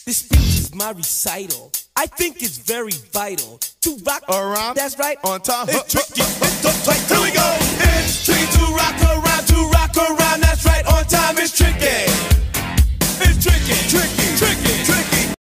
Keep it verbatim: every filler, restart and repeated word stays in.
This speech is my recital. I think it's very vital to rock around. That's right. On time. It's tricky. It's